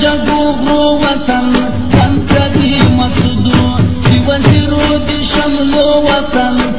شګو غرو وطن تن کدي مسودو دی وزیرو دی شملو وطن